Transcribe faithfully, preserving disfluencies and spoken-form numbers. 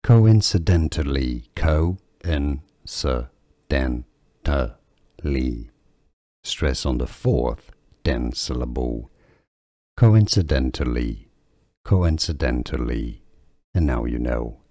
Coincidentally, co-in-cer-den-ter-ly. Stress on the fourth den syllable. Coincidentally, coincidentally. And now you know.